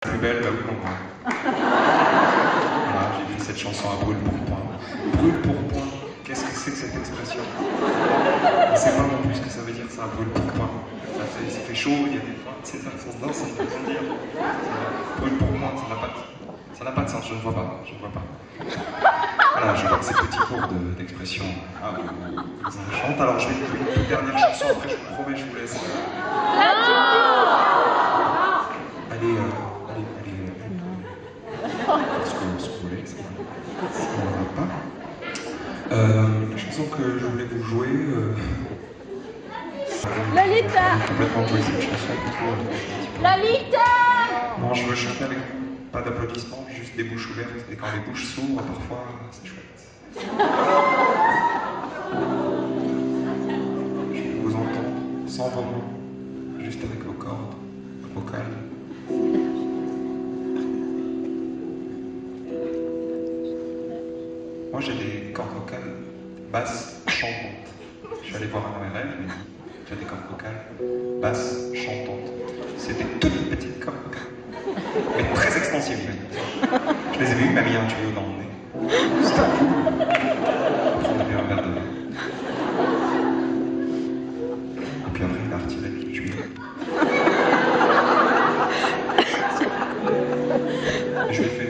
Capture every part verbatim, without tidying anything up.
Plus belle, bah oui, mon grand. Voilà, j'ai écrit cette chanson à brûle pour point. Brûle pour point, qu'est-ce que c'est que cette expression? On ne sait pas non plus ce que ça veut dire, ça, brûle pour point. Ça fait, ça fait chaud, il y a des fois, c'est ça, ça se danse, ça ne veut rien dire. Brûle pour point, ça n'a pas, ça n'a pas de sens, je ne vois pas, je ne vois pas. Voilà, je vois que ces petits cours d'expression ah, vous, vous enchantent. Alors je vais jouer une toute dernière chanson, après je vous promets, je vous laisse. Allez, euh, allez, allez, allez. Ce que, ce que vous voulez, ça ne va pas. Euh, la chanson que je voulais vous jouer. Euh, Lolita! Complètement jouer cette chanson. Plutôt, euh, Lolita! Non, je veux chanter avec pas d'applaudissements, juste des bouches ouvertes. Et quand les bouches s'ouvrent, parfois, c'est chouette. Je vous entends sans vos mots, juste avec vos cordes vocales. Moi j'ai des cordes vocales basses chantantes. Je suis allé voir un O R L, mais j'ai des cordes vocales basses chantantes. C'est des toutes petites cordes vocales, mais très extensives. Je les ai vues, il m'a mis un tuyau dans le nez. C'était cool. Après on a bu un verre de vin. Et puis après il a retiré le tuyau. Et je lui ai fait...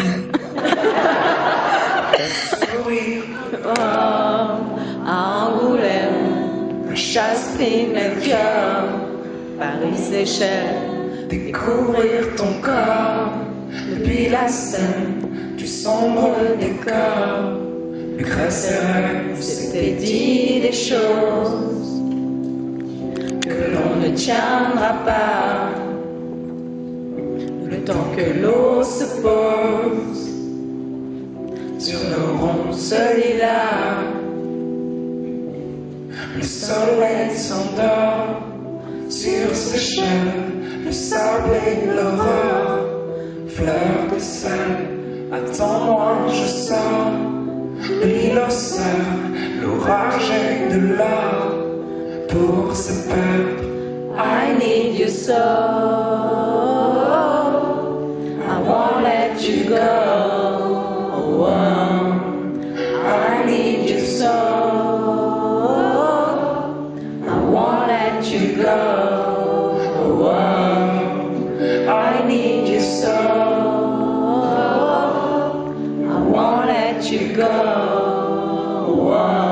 Oh, Angoulême, Chasse-Pine, le cœur, Paris-seychelles, découvrir ton corps, depuis la scène, du sombre décor, Lucrèce et Rêve, s'était dit des choses que l'on ne tiendra pas, le temps que l'eau se pose sur nos ronces lilas. Le soleil s'endort sur ses cheveux, le sable et l'aurore, fleur de sel, attends-moi, je sors de l'île aux sœurs, l'orage et de l'or, pour ce peuple, I need you so, I won't let you go. Oh, I need you so, I won't let you go. Oh, I need you so, I won't let you go. Oh,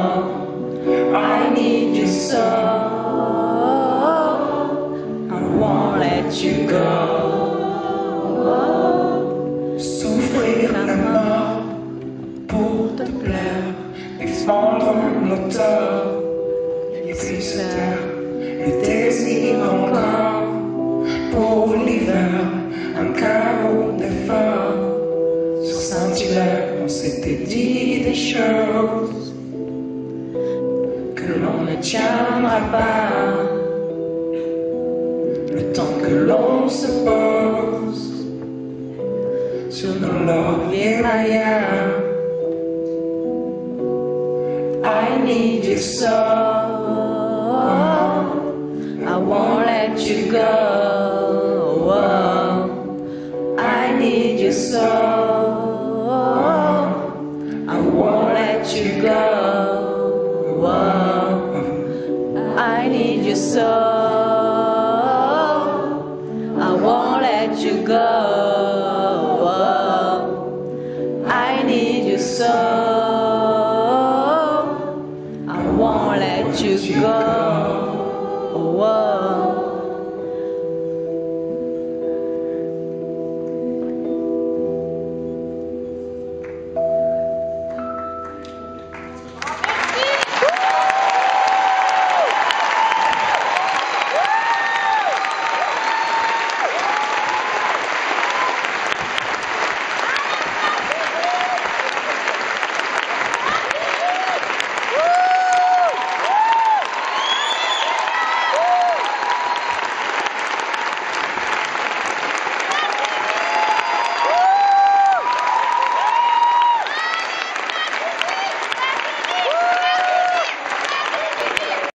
I need you so, I won't let you go. Souffrir la mort pour te plaire, défendre nos torts, et puis se taire, le désir encore, pour l'hiver, un chaos d'efforts, sur Saint-Hilaire, on s'était dit des choses que l'on ne tiendra pas, le temps que l'on se pose sur nos lauriers mayas. I need you so, I won't let you go. I need you so, I won't let you go. I need you so, I won't let you go. I need you so, I won't let you go.